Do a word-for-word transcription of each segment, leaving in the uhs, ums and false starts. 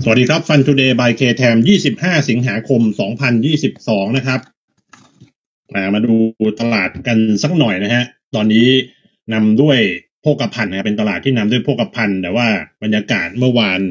สวัสดีครับ Fund Today by K-Tam ยี่สิบห้าสิงหาคมสองพันยี่สิบสองนะครับมาดูตลาดกันสักหน่อยนะฮะตอนนี้นำด้วยโภคภัณฑ์นะเป็นตลาดที่นำด้วยโภคภัณฑ์แต่ว่าบรรยากาศเมื่อวาน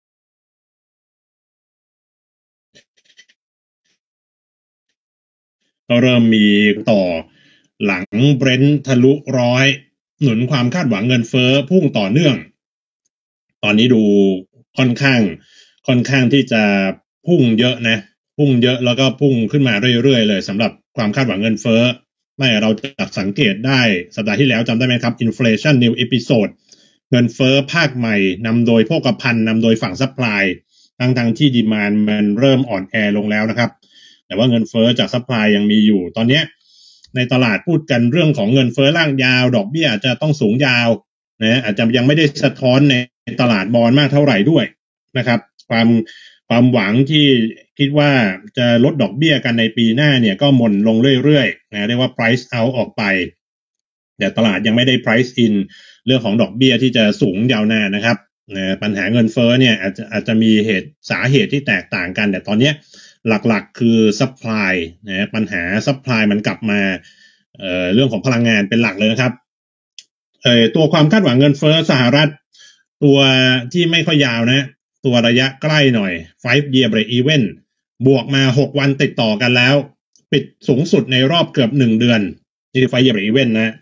ก็เริ่มมีต่อหลังเบรนท์ทะลุร้อยหนุนความคาดหวังเงินเฟ้อพุ่งต่อเนื่องตอนนี้ดูค่อนข้างค่อนข้างที่จะพุ่งเยอะนะพุ่งเยอะแล้วก็พุ่งขึ้นมาเรื่อยๆเลยสำหรับความคาดหวังเงินเฟ้อไม่เราจะสังเกตได้สัปดาห์ที่แล้วจำได้ไหมครับ Inflation New Episode เงินเฟ้อภาคใหม่นำโดยโภคภัณฑ์นำโดยฝั่งซัพพลายทั้งทางที่ดีมานด์มันเริ่มอ่อนแอลงแล้วนะครับแต่ว่าเงินเฟ้อจากซัพพลายยังมีอยู่ตอนนี้ในตลาดพูดกันเรื่องของเงินเฟ้อลากยาวดอกเบี้ยอาจจะต้องสูงยาวนะอาจจะยังไม่ได้สะท้อนในตลาดบอนด์มากเท่าไหร่ด้วยนะครับความความหวังที่คิดว่าจะลดดอกเบี้ยกันในปีหน้าเนี่ยก็หม่นลงเรื่อยๆนะเรียกว่า price out ออกไปแต่ตลาดยังไม่ได้ price in เรื่องของดอกเบี้ยที่จะสูงยาวนานนะครับนะปัญหาเงินเฟ้อเนี่ยอาจจะอาจจะมีเหตุสาเหตุที่แตกต่างกันแต่ตอนนี้หลักๆคือ supply นะปัญหา supply มันกลับมา เอ่อเรื่องของพลังงานเป็นหลักเลยนะครับเอ่อตัวความคาดหวังเงินเฟ้อสหรัฐตัวที่ไม่ค่อยยาวนะตัวระยะใกล้หน่อย five year break even บวกมาหกวันติดต่อกันแล้วปิดสูงสุดในรอบเกือบหนึ่งเดือนนี่คือ five year break even นะ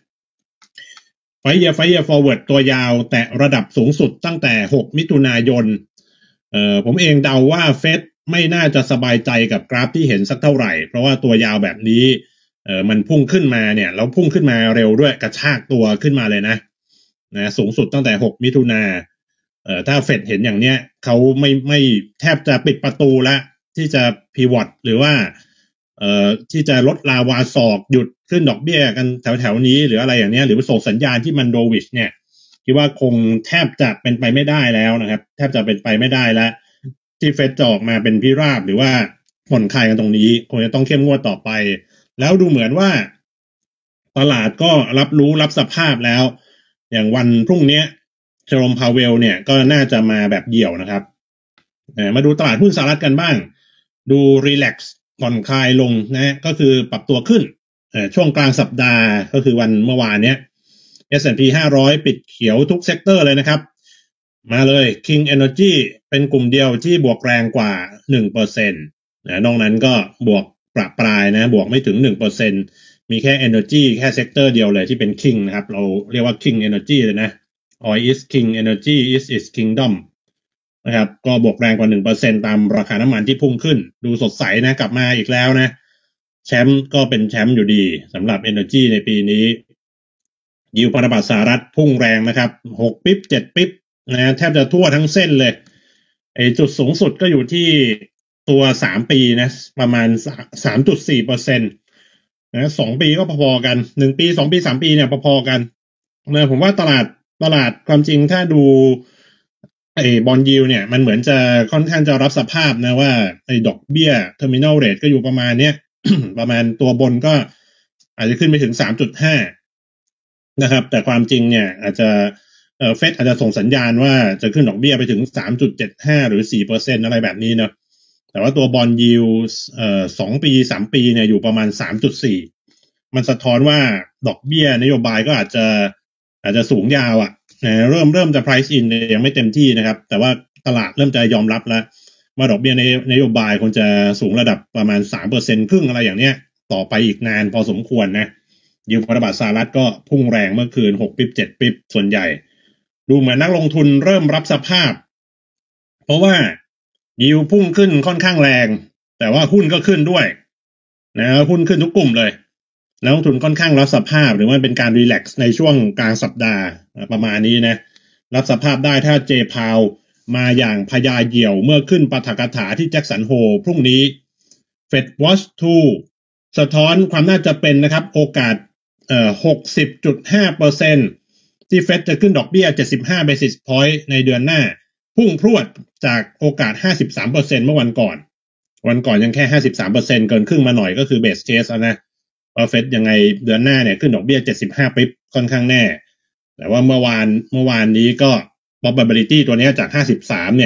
five year five year forward ตัวยาวแต่ระดับสูงสุดตั้งแต่หกมิถุนายนเอ่อผมเองเดาว่าเฟดไม่น่าจะสบายใจกับกราฟที่เห็นสักเท่าไหร่เพราะว่าตัวยาวแบบนี้เออมันพุ่งขึ้นมาเนี่ยแล้วพุ่งขึ้นมาเร็วด้วยกระชากตัวขึ้นมาเลยนะนะสูงสุดตั้งแต่หกมิถุนาเอ่อถ้าเฟดเห็นอย่างเนี้ยเขาไม่ไม่แทบจะปิดประตูแล้วที่จะพีวอตหรือว่าเอ่อที่จะลดลาวาศอกหยุดขึ้นดอกเบี้ยกันแถวแถวนี้หรืออะไรอย่างเนี้ยหรือส่งสัญญาณที่มันโดวิชเนี่ยคิดว่าคงแทบจะเป็นไปไม่ได้แล้วนะครับแทบจะเป็นไปไม่ได้แล้วที่เฟดจะออกมาเป็นพิราบหรือว่าผ่อนคลายกันตรงนี้คงจะต้องเข้มงวดต่อไปแล้วดูเหมือนว่าตลาดก็รับรู้รับสภาพแล้วอย่างวันพรุ่งนี้เจอโรมพาเวลเนี่ยก็น่าจะมาแบบเดี่ยวนะครับมาดูตลาดหุ้นสหรัฐกันบ้างดูรีแลกซ์ผ่อนคลายลงนะก็คือปรับตัวขึ้นช่วงกลางสัปดาห์ก็คือวันเมื่อวานเนี้ย เอส แอนด์ พี ห้าร้อยปิดเขียวทุกเซกเตอร์เลยนะครับมาเลย King Energy เป็นกลุ่มเดียวที่บวกแรงกว่า หนึ่งเปอร์เซ็นต์ นะนอกนั้นก็บวกประปรายนะบวกไม่ถึง หนึ่งเปอร์เซ็นต์ มีแค่ Energy แค่เซกเตอร์เดียวเลยที่เป็น King นะครับเราเรียกว่า King Energy เลยนะ Oil is King Energy is is Kingdom นะครับก็บวกแรงกว่า หนึ่งเปอร์เซ็นต์ ตามราคาน้ำมันที่พุ่งขึ้นดูสดใสนะกลับมาอีกแล้วนะแชมป์ก็เป็นแชมป์อยู่ดีสำหรับ Energy ในปีนี้ยิวพันธบัตรสหรัฐพุ่งแรงนะครับหกปิ๊บเจ็ดปิ๊บนะแทบจะทั่วทั้งเส้นเลยไอ้จุดสูงสุดก็อยู่ที่ตัวสามปีนะประมาณ สามจุดสี่เปอร์เซ็นต์ นะสองปีก็พอๆกันหนึ่งปีสองปีสามปีเนี่ยพอๆกันนะผมว่าตลาดตลาดความจริงถ้าดูไอ้บอนด์ยิลด์เนี่ยมันเหมือนจะค่อนข้างจะรับสภาพนะว่าไอ้ดอกเบี้ย terminal rate ก็อยู่ประมาณเนี้ย ประมาณตัวบนก็อาจจะขึ้นไปถึง สามจุดห้า นะครับแต่ความจริงเนี่ยอาจจะเอ่อเฟดอาจจะส่งสัญญาณว่าจะขึ้นดอกเบี้ยไปถึง สามจุดเจ็ดห้า หรือ สี่เปอร์เซ็นต์ อะไรแบบนี้เนาะแต่ว่าตัวบอนด์ยิลด์เอ่อสองปีสามปีเนี่ยอยู่ประมาณ สามจุดสี่ มันสะท้อนว่าดอกเบี้ยนโยบายก็อาจจะอาจจะสูงยาวอ่ะนะเริ่มเริ่มจะ price in ยังไม่เต็มที่นะครับแต่ว่าตลาดเริ่มจะยอมรับแล้วว่าดอกเบี้ยในนโยบายคงจะสูงระดับประมาณ สามเปอร์เซ็นต์ ครึ่งอะไรอย่างเนี้ยต่อไปอีกนานพอสมควรนะยิวพันธบัตรสหรัฐก็พุ่งแรงเมื่อคืนหกปิ๊บเจ็ดปิ๊บส่วนใหญ่ดูเหมือนนักลงทุนเริ่มรับสภาพเพราะว่ายิวพุ่งขึ้นค่อนข้างแรงแต่ว่าหุ้นก็ขึ้นด้วยนะหุ้นขึ้นทุกกลุ่มเลยนักลงทุนค่อนข้างรับสภาพหรือว่าเป็นการรีแลกซ์ในช่วงกลางสัปดาห์ประมาณนี้นะรับสภาพได้ถ้าเจพาวมาอย่างพญาเหยี่ยวเมื่อขึ้นปาฐกถาที่แจ็คสันโฮพรุ่งนี้ Fed Watch ทู สะท้อนความน่าจะเป็นนะครับโอกาสเอ่อ หกสิบจุดห้าเปอร์เซ็นต์ ที่เฟดจะขึ้นดอกเบี้ยเจ็ดสิบห้า basis point ในเดือนหน้าพุ่งพรวดจากโอกาส ห้าสิบสามเปอร์เซ็นต์ เมื่อวันก่อนวันก่อนยังแค่ ห้าสิบสามเปอร์เซ็นต์ เกินครึ่งมาหน่อยก็คือ base case นะว่าเฟดยังไงเดือนหน้าเนี่ยขึ้นดอกเบี้ยเจ็ดสิบห้าปิ๊บค่อนข้างแน่แต่ว่าเมื่อวานเมื่อวานนี้ก็ probability ตัวนี้จากห้าสิบสามเนี่ย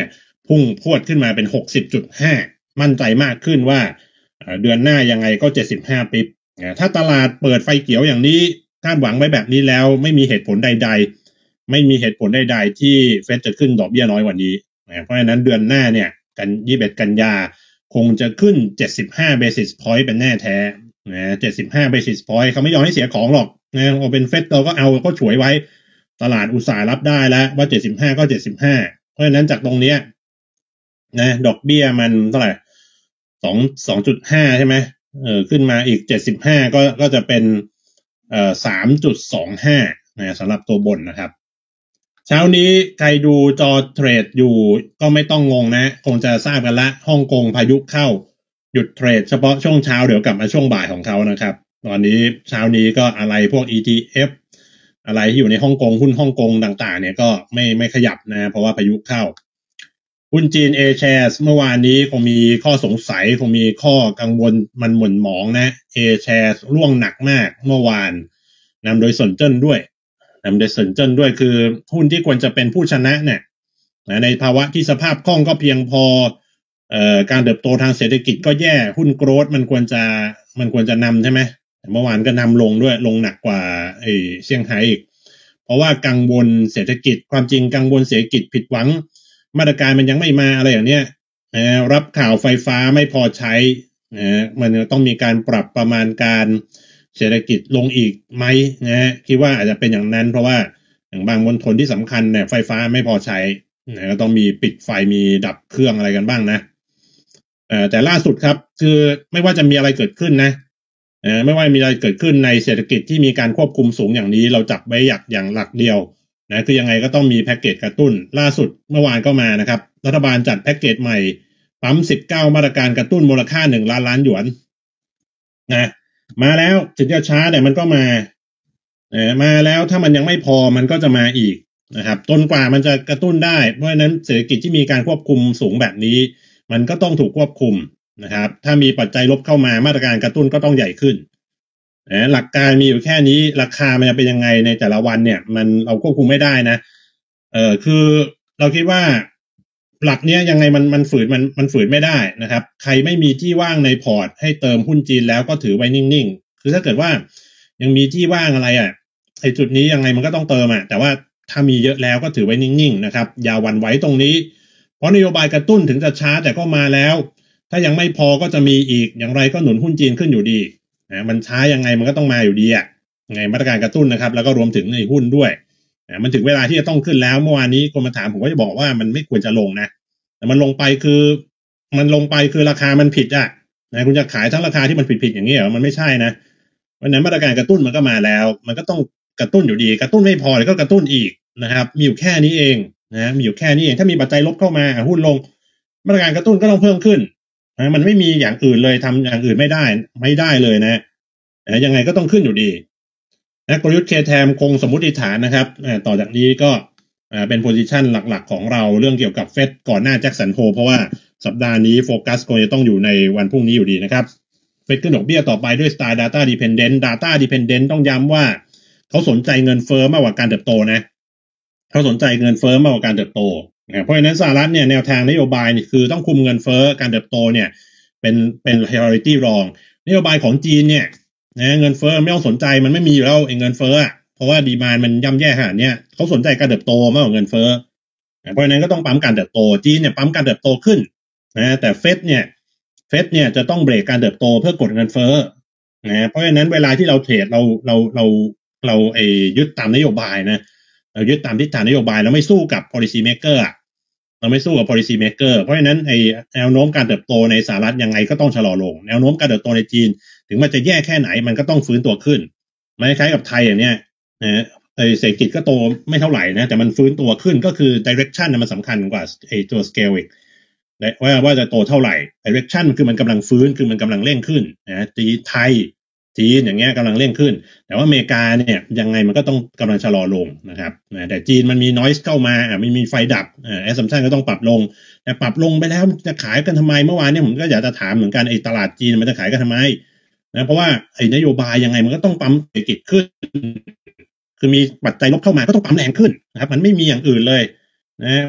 พุ่งพรวดขึ้นมาเป็น หกสิบจุดห้า มั่นใจมากขึ้นว่าเดือนหน้ายังไงก็เจ็ดสิบห้าปิบถ้าตลาดเปิดไฟเขียวอย่างนี้คาดหวังไว้แบบนี้แล้วไม่มีเหตุผลใดๆไม่มีเหตุผลใดๆที่เฟดจะขึ้นดอกเบี้ยน้อยกว่านี้เพราะฉะนั้นเดือนหน้าเนี่ยกันยี่สิบเอ็ดกันยาคงจะขึ้นเจ็ดสิบห้า basis point เป็นแน่แท้นะเจ็ดสิบห้า basis point เขาไม่ยอมให้เสียของหรอกนะเอาเป็นเฟดเราก็เอาก็ฉวยไว้ตลาดอุตสาห์รับได้แล้วว่าเจ็ดสิบห้าก็เจ็ดสิบห้าเพราะฉะนั้นจากตรงเนี้ยนะดอกเบี้ยมันเท่าไหร่สอง สองจุดห้า ใช่ไหมเออขึ้นมาอีกเจ็ดสิบห้าก็ก็จะเป็นเอ่อ สามจุดสองห้า นะสำหรับตัวบนนะครับเช้านี้ใครดูจอเทรดอยู่ก็ไม่ต้องงงนะคงจะทราบกันละฮ่องกงพายุเข้าหยุดเทรดเฉพาะช่วงเช้าเดี๋ยวกลับมาช่วงบ่ายของเขานะครับตอนนี้เช้านี้ก็อะไรพวก อี ที เอฟ อะไรที่อยู่ในฮ่องกงหุ้นฮ่องกงต่างๆเนี่ยก็ไม่ไม่ขยับนะเพราะว่าพายุเข้าหุ้นจีน A-Shares เมื่อวานนี้คงมีข้อสงสัยคงมีข้อกังวลมันหม่นหมองนะ A-Shares ร่วงหนักมากเมื่อวานนำโดยสนเจิ้นด้วยนำโดยสนเจิ้นด้วยคือหุ้นที่ควรจะเป็นผู้ชนะเนี่ยในภาวะที่สภาพคล่องก็เพียงพอเอ่อการเติบโตทางเศรษฐกิจก็แย่หุ้นโกรทมันควรจะมันควรจะนำใช่ไหมเมื่อวานก็นำลงด้วยลงหนักกว่าไอ้เซี่ยงไฮ้อีกเพราะว่ากังวลเศรษฐกิจความจริงกังวลเศรษฐกิจผิดหวังมาตรการมันยังไม่มาอะไรอย่างเนี้ยนะรับข่าวไฟฟ้าไม่พอใช้นะมันต้องมีการปรับประมาณการเศรษฐกิจลงอีกไหมนะคิดว่าอาจจะเป็นอย่างนั้นเพราะว่าอย่างบางมณฑลที่สำคัญเนี่ยไฟฟ้าไม่พอใช้นะก็ต้องมีปิดไฟมีดับเครื่องอะไรกันบ้างนะเอ่อแต่ล่าสุดครับคือไม่ว่าจะมีอะไรเกิดขึ้นนะเอ่อไม่ว่ามีอะไรเกิดขึ้นในเศรษฐกิจที่มีการควบคุมสูงอย่างนี้เราจับไว้อย่างอย่างหลักเดียวนะคือยังไงก็ต้องมีแพ็กเกจกระตุ้นล่าสุดเมื่อวานก็มานะครับรัฐบาลจัดแพ็กเกจใหม่ปั๊มสิบเก้ามาตรการกระตุ้นมูลค่าหนึ่งล้านล้านหยวนนะมาแล้วถึงจะช้าแต่มันก็มาเออมาแล้วถ้ามันยังไม่พอมันก็จะมาอีกนะครับจนกว่ามันจะกระตุ้นได้เพราะฉะนั้นเศรษฐกิจที่มีการควบคุมสูงแบบนี้มันก็ต้องถูกควบคุมนะครับถ้ามีปัจจัยลบเข้ามามาตรการกระตุ้นก็ต้องใหญ่ขึ้นนะหลักการมีอยู่แค่นี้ราคามันจะเป็นยังไงในแต่ละวันเนี่ยมันเราควบคุมไม่ได้นะเออคือเราคิดว่าหลักเนี้ยยังไงมันมันฝืนมันมันฝืนไม่ได้นะครับใครไม่มีที่ว่างในพอร์ตให้เติมหุ้นจีนแล้วก็ถือไว้นิ่งๆคือถ้าเกิดว่ายังมีที่ว่างอะไรอ่ะไอ้จุดนี้ยังไงมันก็ต้องเติมอ่ะแต่ว่าถ้ามีเยอะแล้วก็ถือไว้นิ่งๆนะครับอย่าหวั่นไหวตรงนี้เพราะนโยบายกระตุ้นถึงจะช้าแต่ก็มาแล้วถ้ายังไม่พอก็จะมีอีกอย่างไรก็หนุนหุ้นจีนขึ้นอยู่ดีนะมันช้ายังไงมันก็ต้องมาอยู่ดีอ่ะไงมาตรการกระตุ้นนะครับแล้วก็รวมถึงในหุ้นด้วยนะมันถึงเวลาที่จะต้องขึ้นแล้วเมื่อวานนี้คนมาถามผมก็จะบอกว่ามันไม่ควรจะลงนะแต่มันลงไปคือมันลงไปคือราคามันผิดอ่ะนะคุณจะขายทั้งราคาที่มันผิดๆอย่างนี้เหรอมันไม่ใช่นะเพราะนั้นมาตรการกระตุ้นมันก็มาแล้วมันก็ต้องกระตุ้นอยู่ดีกระตุ้นไม่พอเลยก็กระตุ้นอีกนะครับมีอยู่แค่นี้เองนะมีอยู่แค่นี้เองถ้ามีปัจจัยลบเข้ามาหุ้นลงมาตรการกระตุ้นก็ต้องเพิ่มขึ้นนะมันไม่มีอย่างอื่นเลยทำอย่างอื่นไม่ได้ไม่ได้เลยนะนะยังไงก็ต้องขึ้นอยู่ดีนะกลยุทธ์ K-Tam คงสมมุติฐานนะครับต่อจากนี้ก็เป็นโพซิชันหลักๆของเราเรื่องเกี่ยวกับเฟดก่อนหน้าแจ็คสันโฮเพราะว่าสัปดาห์นี้โฟกัสคงจะต้องอยู่ในวันพรุ่งนี้อยู่ดีนะครับเฟดขึ้นดอกเบี้ยต่อไปด้วยสไตล์ Data Dependent Data Dependent ต้องย้ำว่าเขาสนใจเงินเฟ้อมากกว่าการเติบโตนะเขาสนใจเงินเฟ้อมากกว่าการเติบโตเพราะฉะนั้นสหรัฐเนี่ยแนวทางนโยบายนี่คือต้องคุมเงินเฟ้อการเติบโตเนี่ยเป็นเป็น priority รองนโยบายของจีนเนี่ยนะเงินเฟ้อไม่ต้องสนใจมันไม่มีอยู่แล้วไอ้เงินเฟ้อเพราะว่าดีมานด์มันย่ำแย่ขนาดนี้เขาสนใจการเติบโตมากกว่าเงินเฟ้อเพราะฉะนั้นก็ต้องปั๊มการเติบโตจีนเนี่ยปั๊มการเติบโตขึ้นนะแต่เฟดเนี่ยเฟดเนี่ยจะต้องเบรกการเติบโตเพื่อกดเงินเฟ้อนะเพราะฉะนั้นเวลาที่เราเทรดเราเราเราเราไอ้ยึดตามนโยบายนะเรายึดตามทิศทางนโยบายเราไม่สู้กับ policy maker อ่ะเราไม่สู้กับ policy maker เพราะฉะนั้นไอ้แนวโน้มการเติบโตในสหรัฐยังไงก็ต้องชะลอลงแนวโน้มการเติบโตในจีนถึงมันจะแย่แค่ไหนมันก็ต้องฟื้นตัวขึ้นไม่คล้ายกับไทยอย่างเนี้ยนะไอ้เศรษฐกิจก็โตไม่เท่าไหร่นะแต่มันฟื้นตัวขึ้นก็คือ direction มันสำคัญกว่าไอ้ตัว scale อีกว่าว่าจะโตเท่าไหร่ direction คือมันกำลังฟื้นคือมันกำลังเร่งขึ้นนะจีนไทยจีนอย่างเงี้ยกำลังเร่งขึ้นแต่ว่าอเมริกาเนี่ยยังไงมันก็ต้องกำลังชะลอลงนะครับแต่จีนมันมี noise เข้ามาอ่ะมันมีไฟดับอ่า assumption ก็ต้องปรับลงแต่ปรับลงไปแล้วจะขายกันทำไมเมื่อวานเนี่ยผมก็อยากจะถามเหมือนกันไอ้ตลาดจีนมันจะขายกันทำไมนะเพราะว่าไอ้นโยบายยังไงมันก็ต้องปั๊มเศรษฐกิจขึ้นคือมีปัจจัยลบเข้ามาก็ต้องปั๊มแรงขึ้นนะครับมันไม่มีอย่างอื่นเลยนะ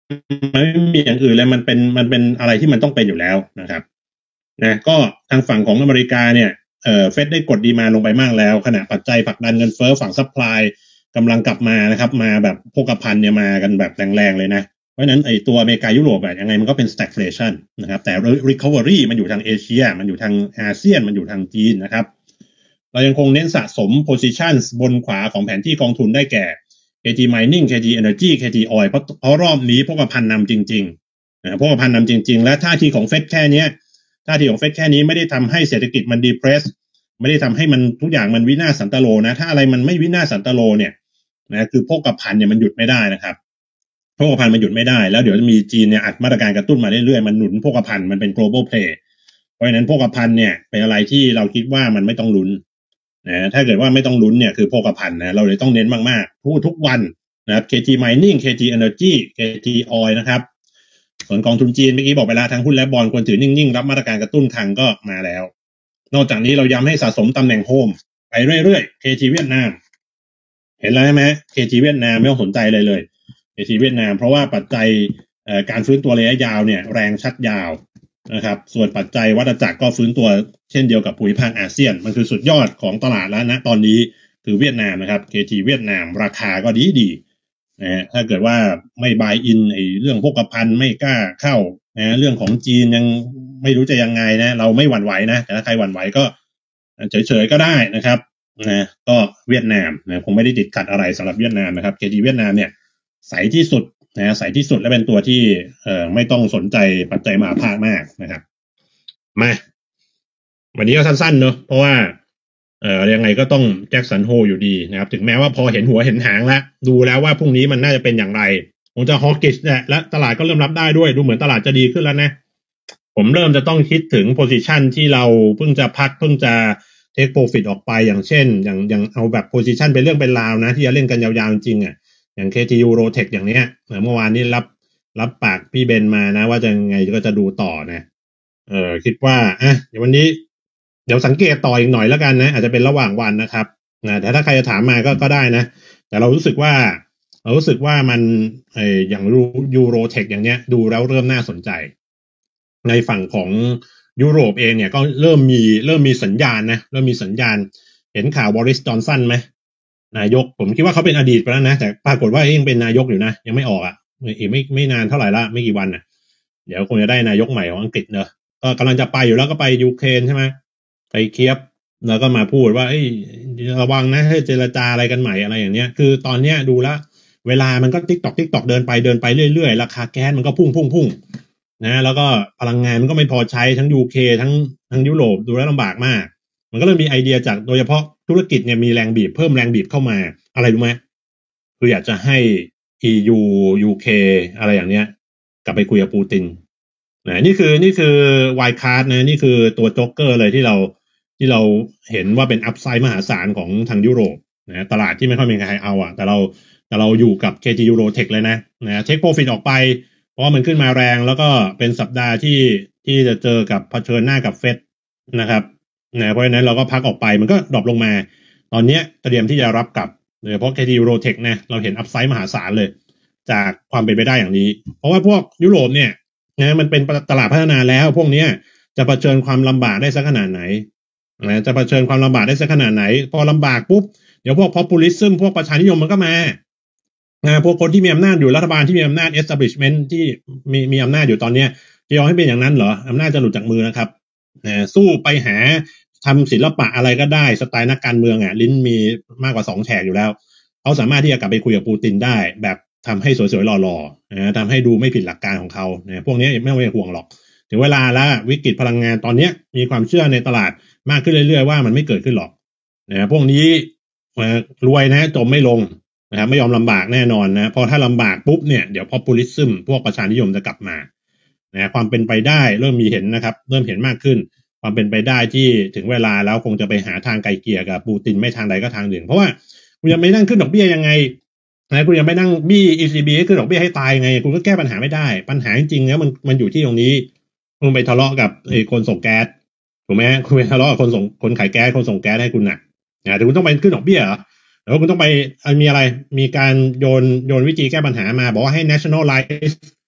มันไม่มีอย่างอื่นเลยมันเป็นมันเป็นอะไรที่มันต้องเป็นอยู่แล้วนะครับนะก็ทางฝั่งของอเมริกาเนี่ยเอ่อเฟดได้กดดีมานด์ลงไปมากแล้วขณะปัจจัยผลักดันเงินเฟ้อฝั่งซัพพลายกำลังกลับมานะครับมาแบบโภคภัณฑ์เนี่ยมากันแบบแรงๆเลยนะเพราะฉะนั้นไอ้ตัวอเมริกายุโรปอะยังไงมันก็เป็น stagflation นะครับแต่ recovery มันอยู่ทางเอเชียมันอยู่ทางอาเซียนมันอยู่ทางจีนนะครับเรายังคงเน้นสะสม positions บนขวาของแผนที่กองทุนได้แก่ เค จี Mining เค จี Energy เค จี Oil เพราะเพราะรอบนี้พวกพันนำจริงๆนะพวกพันนำจริงๆและท่าทีของเฟดแค่นี้ท่าทีของเฟดแค่นี้ไม่ได้ทำให้เศรษฐกิจมัน depress ไม่ได้ทำให้มันทุกอย่างมันวินาศสันตโลนะถ้าอะไรมันไม่วินาศสันตโลเนี่ยนะคือพวกพันเนี่ยมันหยุดไม่ได้นะครับพวกพันมันหยุดไม่ได้แล้วเดี๋ยวจะมีจีนเนี่ยอัดมาตรการกระตุ้นมาเรื่อยๆมันหนุนพวกพันมันเป็น global play เพราะฉะนั้นพวกพันเนี่ยเป็นอะไรที่เราคิดว่ามันไม่ต้องลุ้นนะถ้าเกิดว่าไม่ต้องลุ้นเนี่ยคือพวกพันนะเราเลยต้องเน้นมากๆพูดทุกวันนะครับ เค จี Mining เค จี Energy เค จี Oil นะครับส่วนกองทุนจีนเมื่อกี้บอกไปแล้วทั้งหุ้นและบอนด์ควรถือนิ่งๆรับมาตรการกระตุ้นคลังก็มาแล้วนอกจากนี้เราย้ำให้สะสมตำแหน่งโฮมไปเรื่อยๆ เค จี เวียดนามเห็นแล้วใช่ไหม เค จี เวียดนามไม่ต้องสนใจเลยเลย เค จี เวียดนามเพราะว่าปัจจัยการฟื้นตัวระยะยาวเนี่ยแรงชัดยาวนะครับส่วนปัจจัยวัฏจักรก็ฟื้นตัวเช่นเดียวกับภูมิภาคอาเซียนมันคือสุดยอดของตลาดแล้วนะตอนนี้คือเวียดนามนะครับ เค จี เวียดนามราคาก็ดีดีนะถ้าเกิดว่าไม่บายอินไอ้เรื่องพวกพันไม่กล้าเข้านะเรื่องของจีนยังไม่รู้จะยังไงนะเราไม่หวั่นไหวนะแต่ถ้าใครหวั่นไหวก็เฉยๆก็ได้นะครับนะก็เวียดนามนะคงไม่ได้ติดขัดอะไรสำหรับเวียดนามนะครับ เค จี เวียดนามเนี่ยใสที่สุดนะใสที่สุดและเป็นตัวที่เอ่อไม่ต้องสนใจปัจจัยมหาภาคมากนะครับมาวันนี้ก็สั้นๆเนอะเพราะว่าเอ่อยังไงก็ต้องแจ็คสันโฮอยู่ดีนะครับถึงแม้ว่าพอเห็นหัวเห็นหางแล้วดูแล้วว่าพรุ่งนี้มันน่าจะเป็นอย่างไรคงจะฮอกิชแหละและตลาดก็เริ่มรับได้ด้วยดูเหมือนตลาดจะดีขึ้นแล้วนะผมเริ่มจะต้องคิดถึงโพซิชันที่เราเพิ่งจะพักเพิ่งจะเทคโปรฟิตออกไปอย่างเช่นอย่างอย่างเอาแบบโพซิชันเป็นเรื่องเป็นราวนะที่จะเล่นกันยาวๆจริงอ่ะอย่าง เค ที ยู Rotech อย่างเนี้ยเมื่อวานนี้รับรับปากพี่เบนมานะว่าจะยังไงก็จะดูต่อนะเออคิดว่าอ่ะเดี๋ยววันนี้เดี๋ยวสังเกตต่ออีกหน่อยแล้วกันนะอาจจะเป็นระหว่างวันนะครับนะแต่ถ้าใครจะถามมาก็ก็ได้นะแต่เรารู้สึกว่าเรารู้สึกว่ามันเอออย่างยูโรเทคอย่างเนี้ยดูแล้วเริ่มน่าสนใจในฝั่งของยุโรปเองเนี่ยก็เริ่มมีเริ่มมีสัญญาณนะเริ่มมีสัญญาณเห็นข่าวบริส จอนสันไหมนายกผมคิดว่าเขาเป็นอดีตไปแล้วนะแต่ปรากฏว่ายังเป็นนายกอยู่นะยังไม่ออกอ่ะอีกไม่ไม่นานเท่าไหร่ละไม่กี่วันอ่ะเดี๋ยวคงจะได้นายกใหม่ของอังกฤษเนอะก็กำลังจะไปอยู่แล้วก็ไปยูเครนใช่ไหมไปเคียฟแล้วก็มาพูดว่าเอ้ยระวังนะให้เจรจาอะไรกันใหม่อะไรอย่างเนี้ยคือตอนเนี้ยดูแล้วเวลามันก็ติ๊กตอกติ๊กตอกเดินไปเดินไปเรื่อยๆราคาแก๊สมันก็พุ่งพุ่งพุ่งนะแล้วก็พลังงานมันก็ไม่พอใช้ทั้งยูเคทั้งทั้งยุโรปดูแล้วลำบากมากมันก็เลยมีไอเดียจากโดยเฉพาะธุรกิจเนี่ยมีแรงบีบเพิ่มแรงบีบเข้ามาอะไรรู้ไหมคืออยากจะให้ อี ยู ยู เค อะไรอย่างเนี้ยกลับไปคุยกับปูตินนะนี่คือนี่คือไวด์การ์ดนะนี่คือตัวโจ๊กเกอร์เลยที่เราที่เราเห็นว่าเป็นอัพไซด์มหาศาลของทางยุโรปนะตลาดที่ไม่ค่อยมีใครเอาอ่ะแต่เราแต่เราอยู่กับ เค จี Eurotech เลยนะนะเทคโปรฟิตออกไปเพราะว่ามันขึ้นมาแรงแล้วก็เป็นสัปดาห์ที่ที่จะเจอกับเผชิญหน้ากับเฟดนะครับนะเพราะฉะนั้นเราก็พักออกไปมันก็ดรอปลงมาตอนนี้เตรียมที่จะรับกับเพราะ เค จี Eurotech นะเราเห็นอัพไซด์มหาศาลเลยจากความเป็นไปได้อย่างนี้เพราะว่าพวกยุโรปเนี่ยนะมันเป็นตลาดพัฒนาแล้วพวกนี้จะเผชิญความลำบากได้สักขนาดไหนนะจะเผชิญความลำบากได้สักขนาดไหนพอลำบากปุ๊บเดี๋ยวพวก populism พวกประชานิยมมันก็มานะพวกคนที่มีอำนาจอยู่รัฐบาลที่มีอำนาจ establishment ที่มีมีอำนาจอยู่ตอนนี้จะยอมให้เป็นอย่างนั้นเหรออำนาจจะหลุดจากมือนะครับนะสู้ไปหาทำศิลปะอะไรก็ได้สไตล์นักการเมืองอ่ะลิ้นมีมากกว่าสองแฉกอยู่แล้วเขาสามารถที่จะกลับไปคุยกับปูตินได้แบบทำให้สวยๆหล่อๆนะทำให้ดูไม่ผิดหลักการของเขานะพวกนี้ไม่ต้องไปห่วงหรอกถึงเวลาแล้ววิกฤตพลังงานตอนนี้มีความเชื่อในตลาดมากขึ้นเรื่อยๆว่ามันไม่เกิดขึ้นหรอกนะพวกนี้รวยนะจมไม่ลงนะครับไม่ยอมลำบากแน่นอนนะพอถ้าลำบากปุ๊บเนี่ยเดี๋ยว populism พวกประชานิยมจะกลับมานะความเป็นไปได้เริ่มมีเห็นนะครับเริ่มเห็นมากขึ้นความเป็นไปได้ที่ถึงเวลาแล้วคงจะไปหาทางไกลเกลี่ยกับปูตินไม่ทางใดก็ทางหนึ่งเพราะว่าคุณยังไม่นั่งขึ้นดอกเบี้ยยังไงนะคุณยังไม่นั่งบี้ อี ซี บี ให้ขึ้นดอกเบี้ยให้ตายไงคุณก็แก้ปัญหาไม่ได้ปัญหาจริงๆแล้วมันมันอยู่ที่ตรงนี้คุณไปทะเลาะกับไอ้คนส่งแก๊สถูกไหมคุณไปทะเลาะกับคนส่งคนขายแก๊สคนส่งแก๊สให้คุณน่ะนะแต่คุณต้องไปขึ้นดอกเบี้ยเหรอแล้วคุณต้องไปมีอะไรมีการโยนโยนวิธีแก้ปัญหามาบอกว่าให้ nationalize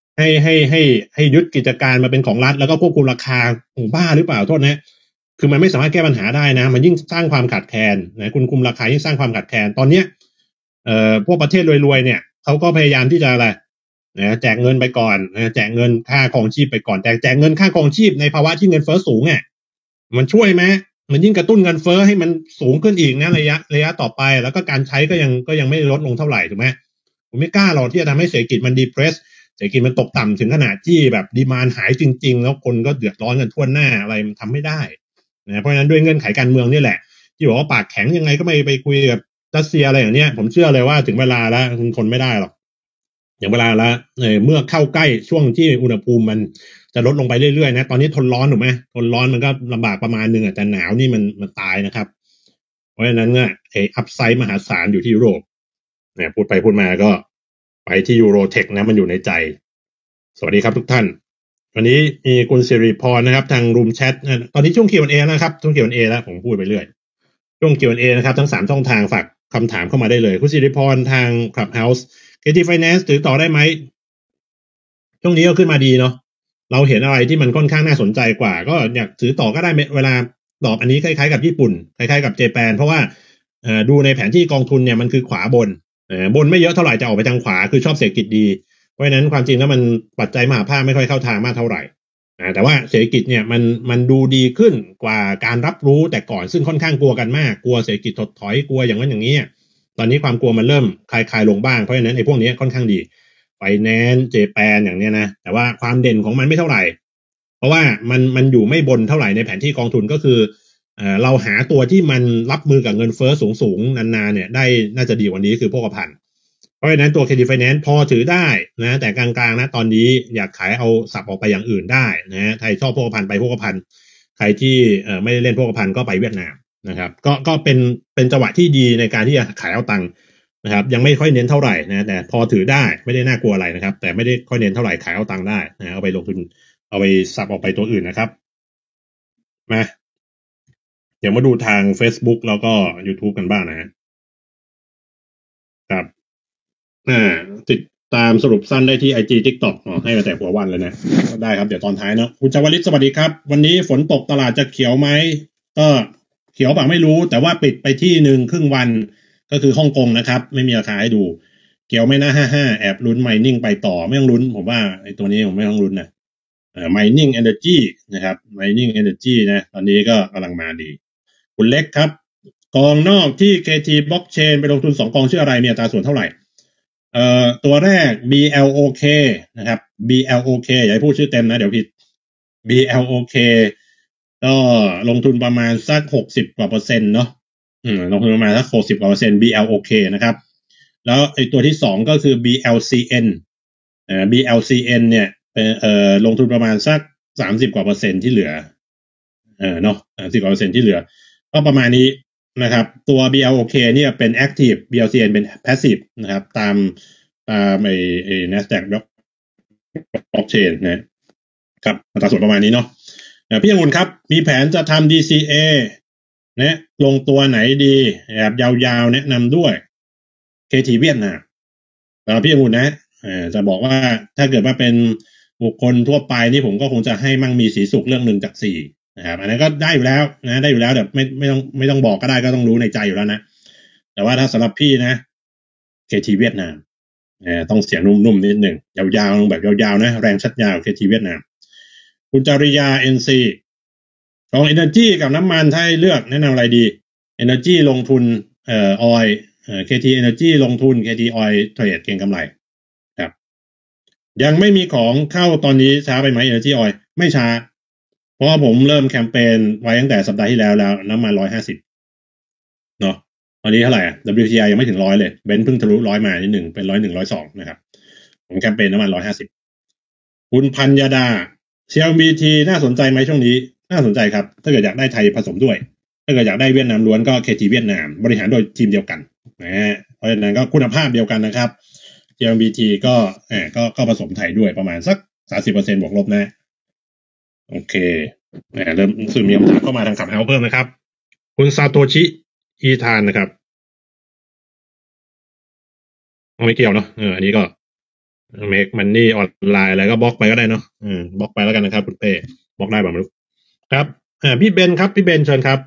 ให้ให้ให้ให้ยึดกิจการมาเป็นของรัฐแล้วก็ควบคุมราคาโอ้บ้าหรือเปล่าโทษนะคือมันไม่สามารถแก้ปัญหาได้นะมันยิ่งสร้างความขาดแคลนนะคุณคุมราคายิ่งสร้างความขาดแคลนตอนเนี้ยเอ่อพวกประเทศรวยๆเนี่ยเขาก็พยายามที่จะอะไรนะแจกเงินไปก่อนนะแจกเงินค่าครองชีพไปก่อนแต่แจกเงินค่าครองชีพในภาวะที่เงินเฟ้อสูงอ่ะมันช่วยไหมมันยิ่งกระตุ้นเงินเฟ้อให้มันสูงขึ้นอีกนะระยะระยะต่อไปแล้วก็การใช้ก็ยังก็ยังไม่ลดลงเท่าไหร่ถูกไหมผมไม่กล้าหรอกที่จะทำให้เศรษฐกิจมันดีเพรสเศรษฐกิจมันตกต่ำถึงขนาดที่แบบดีมานด์หายจริงๆแล้วคนก็เดือดร้อนกันทั่วหน้าอะไรมันทำไม่ได้นะเพราะฉะนั้นด้วยเงื่อนไขการเมืองนี่แหละที่บอกว่าปากแข็งยังไงก็ไม่ไปคุยกับรัสเซียอะไรอย่างเนี้ยผมเชื่อเลยว่าถึงเวลาแล้วคุณทนไม่ได้หรอกอย่างเวลาแล้วเมื่อเข้าใกล้ช่วงที่อุณหภูมิมันจะลดลงไปเรื่อยๆนะตอนนี้ทนร้อนถูกไหมทนร้อนมันก็ลำบากประมาณนึงแต่หนาวนี่มันมันตายนะครับเพราะฉะนั้นเนี่ยไอ้อัพไซด์มหาศาลอยู่ที่ยุโรปเนี่ยพูดไปพูดมาก็ไปที่ยูโรเทคนะมันอยู่ในใจสวัสดีครับทุกท่านวันนี้มีคุณสิริพรนะครับทางรูมแชทตอนนี้ช่วง คิว แอนด์ เอ นะครับช่วง คิว แอนด์ เอ แล้วผมพูดไปเรื่อยช่วง คิว แอนด์ เอ นะครับทั้งสามช่องทางฝากคำถามเข้ามาได้เลยคุณสิริพรทาง Clubhouse เค ที Finance ถือต่อได้ไหมช่วงนี้ก็ขึ้นมาดีเนาะเราเห็นอะไรที่มันค่อนข้างน่าสนใจกว่าก็อยากถือต่อก็ได้เวลาตอบอันนี้คล้ายๆกับญี่ปุ่นคล้ายๆกับเจแปนเพราะว่าดูในแผนที่กองทุนเนี่ยมันคือขวาบนบนไม่เยอะเท่าไหร่จะออกไปทางขวาคือชอบเศรษฐกิจดีเพราะฉะนั้นความจริงแล้วมันปัจจัยมหาภาคไม่ค่อยเข้าทางมากเท่าไหร่แต่ว่าเศรษฐกิจเนี่ยมันมันดูดีขึ้นกว่าการรับรู้แต่ก่อนซึ่งค่อนข้างกลัวกันมากกลัวเศรษฐกิจถดถอยกลัวอย่างนั้นอย่างนี้ตอนนี้ความกลัวมันเริ่มคลายคลายลงบ้างเพราะฉะนั้นไอ้พวกนี้ค่อนข้างดีไฟแนนซ์เจแปนอย่างเนี้ยนะแต่ว่าความเด่นของมันไม่เท่าไหร่เพราะว่ามันมันอยู่ไม่บนเท่าไหร่ในแผนที่กองทุนก็คือเอ่อเราหาตัวที่มันรับมือกับเงินเฟ้อสูงๆนานๆเนี่ยได้น่าจะดีกว่านี้คือโภคภัณฑ์เพราะฉะนั้นตัว เค ที Finance พอถือได้นะแต่กลางๆนะตอนนี้อยากขายเอาสับออกไปอย่างอื่นได้นะใครชอบโภคภัณฑ์ไปโภคภัณฑ์ใครที่เอ่อไม่ได้เล่นโภคภัณฑ์ก็ไปเวียดนามนะครับก็ก็เป็นเป็นจังหวะที่ดีในการที่จะขายเอาตังค์นะครับยังไม่ค่อยเน้นเท่าไหร่นะแต่พอถือได้ไม่ได้น่ากลัวอะไรนะครับแต่ไม่ได้ค่อยเน้นเท่าไหร่ขายเอาตังค์ได้นะเอาไปลงทุนเอาไปสับออกไปตัวอื่นนะครับมาเดี๋ยวมาดูทาง Facebook แล้วก็ YouTube กันบ้างนะครับอ่าติดตามสรุปสั้นได้ที่ ไอ จี TikTok อ๋อให้มาแต่หัววันเลยนะได้ครับเดี๋ยวตอนท้ายเนาะคุณชวลิตสวัสดีครับวันนี้ฝนตกตลาดจะเขียวไหมก็เขียวป่ะไม่รู้แต่ว่าปิดไปที่หนึ่งครึ่งวันก็คือฮ่องกงนะครับไม่มีราคาให้ดูเขียวไม่น่าห้าห้าแอบลุ้น mining ไปต่อไม่ต้องลุ้นผมว่าไอ้ตัวนี้ผมไม่ต้องลุ้นนะเอ่อ mining energy นะครับ mining energy นะตอนนี้ก็กำลังมาดีคุณเล็กครับกองนอกที่ เค ที Blockchain ไปลงทุนสองกองชื่ออะไรมีอัตราส่วนเท่าไหร่เอ่อตัวแรก บี แอล โอ เค นะครับ บี แอล โอ เค อย่าให้พูดชื่อเต็มนะเดี๋ยวผิด บี แอล โอ เค ก็ลงทุนประมาณสักหกสิบกว่าเปอร์เซ็นต์เนาะอืมลงทุนประมาณสักหกสิบกว่าเปอร์เซ็นต์ บี แอล โอ เค นะครับแล้วไอ้ตัวที่สองก็คือ บี แอล ซี เอ็น เอ่อ บี แอล ซี เอ็น เนี่ยเป็นเอ่อลงทุนประมาณสักสามสิบกว่าเปอร์เซ็นต์ที่เหลือเออเนาะสามสิบกว่าเปอร์เซ็นต์ที่เหลือก็ประมาณนี้นะครับตัว บี แอล โอ เค เนี่ยเป็น active บี แอล ซี เอ็น เป็น passive นะครับตามตามไอ้ไอ้ Nasdaq Blockchain นะครับอัตราส่วนประมาณนี้เนาะพี่องุ่นครับมีแผนจะทำ ดี ซี เอ นะลงตัวไหนดีแบบยาวๆแนะนำด้วย เค ที เวียดนามแล้วพี่องุ่นนะจะบอกว่าถ้าเกิดว่าเป็นบุคคลทั่วไปนี่ผมก็คงจะให้มั่งมีสีสุขเรื่องหนึ่งจากสี่นะครับอันนั้นก็ได้อยู่แล้วนะได้อยู่แล้วแต่ไม่ไม่ต้องไม่ต้องบอกก็ได้ก็ต้องรู้ในใจอยู่แล้วนะแต่ว่าถ้าสำหรับพี่นะ เค ที เวียดนามต้องเสียงนุ่มๆนิดหนึ่งยาวๆแบบยาวๆนะแรงชัดยาว เค ที เวียดนามคุณจริยา เอ็น ซี ลอง Energy กับน้ำมันถ้าให้เลือกแนะนำอะไรดี Energy ลงทุนเอ่อ Oil เอ่อ เค ที Energy ลงทุน เค ที Oil เทรดเก็งกำไรครับยังไม่มีของเข้าตอนนี้ช้าไปไหม Energy Oil ไม่ช้าเพราะว่าผมเริ่มแคมเปญไว้ตั้งแต่สัปดาห์ที่แล้วแล้วน้ำมันหนึ่งร้อยห้าสิบเนาะตอนนี้เท่าไหร่อ่ะ ดับเบิลยู ที ไอ ยังไม่ถึงหนึ่งร้อยเลยเบนซ์เพิ่งทะลุหนึ่งร้อยมานิดหนึ่งเป็นหนึ่งร้อยเอ็ด หนึ่งร้อยสองนะครับผมแคมเปญน้ำมันหนึ่งร้อยห้าสิบคุณพัญญาดา ซี แอล บี ที น่าสนใจไหมช่วงนี้น่าสนใจครับถ้าเกิดอยากได้ไทยผสมด้วยถ้าเกิดอยากได้เวียดนามล้วนก็ เค ที เวียดนามบริหารโดยทีมเดียวกันนะฮะเพราะฉะนั้นก็คุณภาพเดียวกันนะครับ ซี แอล บี ที ก็เออก็ก็ผสมไทยด้วยประมาณสัก สามสิบเปอร์เซ็นต์ บวกลบนะโอเคเริ่มสื่อมีคำถามเข้ามาทางขับเฮาเพิ่มนะครับคุณซาโตชิอีธานนะครับไม่เกี่ยวเนาะเอออันนี้ก็เมคมันนี่ออนไลน์อะไรก็บล็อกไปก็ได้เนาะอืมบล็อกไปแล้วกันนะครับคุณเป้บล็อกได้แบบไม่รู้ครับอ่าพี่เบนครับพี่เบนเชิญครับ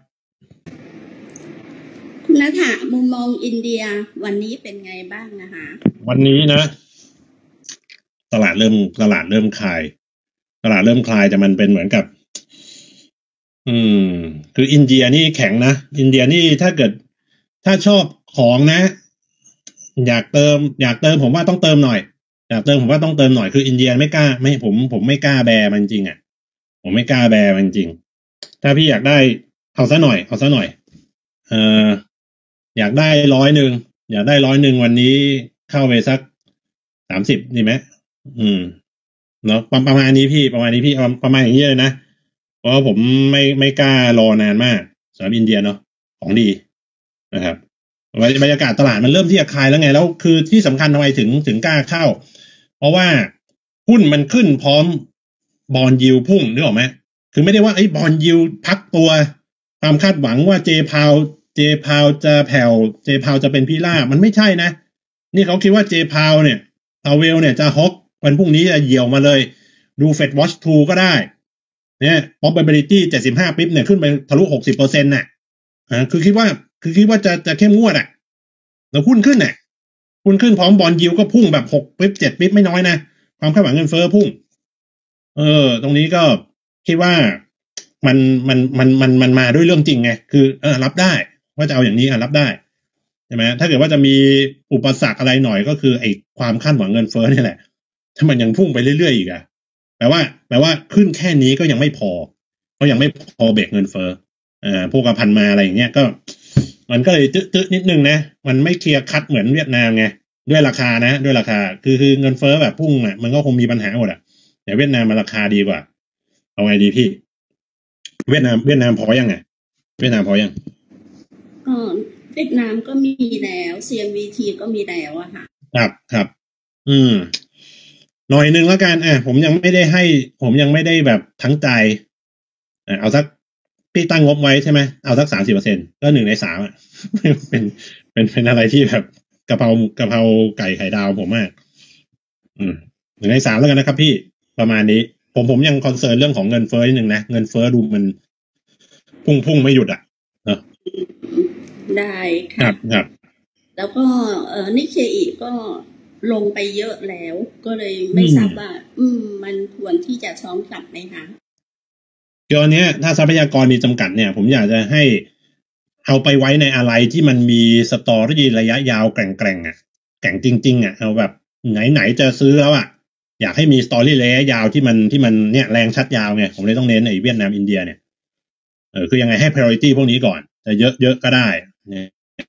คุณณฐามุมมองอินเดียวันนี้เป็นไงบ้างนะคะวันนี้นะตลาดเริ่มตลาดเริ่มคลายตลาดเริ่มคลายแต่มันเป็นเหมือนกับ อืมคืออินเดียนี่แข็งนะอินเดียนี่ถ้าเกิดถ้าชอบของนะ อยากเติมอยากเติมผมว่าต้องเติมหน่อยอยากเติมผมว่าต้องเติมหน่อยคืออินเดียไม่กล้าไม่ผมผมไม่กล้าแบร์มันจริงอ่ะผมไม่กล้าแบร์มันจริงถ้าพี่อยากได้เอาซะหน่อยเอาซะหน่อยเอ่ออยากได้ร้อยหนึ่งอยากได้ร้อยหนึ่งวันนี้เข้าไปสักสามสิบดีไหมอืมเนาะประประมาณนี้พี่ประมาณนี้พี่เอาประมาณอย่างนี้เลยนะเพราะว่าผมไม่ไม่กล้ารอนานมากสำหรับอินเดียเนาะของดีนะครับ บรรยากาศตลาดมันเริ่มที่จะคลายแล้วไงแล้วคือที่สำคัญทำไมถึงถึงกล้าเข้าเพราะว่าหุ้นมันขึ้นพร้อมบอนด์ยิลด์พุ่งนึกออกไหมคือไม่ได้ว่าไอ้บอนด์ยิลด์พักตัวความคาดหวังว่าเจพาวเจพาวจะแผ่วเจพาวจะเป็นพิราบมันไม่ใช่นะนี่เขาคิดว่าเจพาวเนี่ยพาวเวลเนี่ยจะฮอกวันพรุ่งนี้จะเหี่ยวมาเลยดูเฟดวอชทูก็ได้เนี่ย probability เจ็ดสิบห้าปิ๊บเนี่ยขึ้นไปทะลุ หกสิบเปอร์เซ็นต์ น่ะอ่าคือคิดว่าคือคิดว่าจะจะเข้มงวดอ่ะแล้วหุ้นขึ้นเนี่ยหุ้นขึ้นพร้อมบอลยิวก็พุ่งแบบหกปิ๊บเจ็ดปิ๊บไม่น้อยนะความคาดหวังเงินเฟ้อพุ่งเออตรงนี้ก็คิดว่ามันมันมันมันมันมาด้วยเรื่องจริงไงคือเออรับได้ว่าจะเอาอย่างนี้อ่ะรับได้ใช่ไหมถ้าเกิดว่าจะมีอุปสรรคอะไรหน่อยก็คือไอ้ความคาดหวังเงินเฟ้อนี่แหละถ้ามันยังพุ่งไปเรื่อยๆอีกอะแปลว่าแปลว่าขึ้นแค่นี้ก็ยังไม่พอก็ยังไม่พอเบรกเงินเฟ้ออ่าพวกกระพันมาอะไรอย่างเงี้ยก็มันก็เลยตื้อๆนิดนึงนะมันไม่เคลียร์คัดเหมือนเวียดนามไงด้วยราคานะด้วยราคาคือคือเงินเฟ้อแบบพุ่งอ่ะมันก็คงมีปัญหาหมดอ่ะแต่เวียดนามมันราคาดีกว่าเอาไงดีพี่เวียดนามเวียดนามพอยังไงเวียดนามพอยังก็เวียดนามก็มีแล้ว ซี เอ็ม วี ที ก็มีแล้วอะค่ะครับครับอืมหน่อยนึงแล้วกันอ่ะผมยังไม่ได้ให้ ผมยังไม่ได้แบบทั้งใจอ่ะเอาสักพี่ตั้งงบไว้ใช่ไหมเอาสักสามสิบเปอร์เซ็นต์ก็หนึ่งในสามอ่ะเป็นเป็นเป็นอะไรที่แบบกะเพรากะเพราไก่ไข่ดาวผมมากอืมหนึ่งในสามแล้วกันนะครับพี่ประมาณนี้ผมผมยังคอนเซิร์นเรื่องของเงินเฟ้อนิดนึงนะเงินเฟ้อดูมันพุ่งพุ่งไม่หยุดอ่ะเนอะได้ครัค่ะบครับแล้วก็เอ่อนิเคอิก็ลงไปเยอะแล้ว ก็เลยอืไม่ทราบมว่า อืม มันควรที่จะช้อนกลับไหมคะคืออันเนี้ยถ้าทรัพยากรมีจำกัดเนี่ย ผมอยากจะให้เอาไปไว้ในอะไรที่มันมีสตอรี่ระยะยาวแกร่งๆอ่ะแกร่งจริงๆอ่ะเอาแบบไหนๆจะซื้อแล้วอ่ะอยากให้มีสตอรี่ระยะยาวที่มันที่มันเนี่ยแรงชัดยาวไงผมเลยต้องเน้นไอ้เวียดนามอินเดียเนี่ยเออคือยังไงให้ priority พวกนี้ก่อนแต่เยอะเยอะก็ได้เนี่ย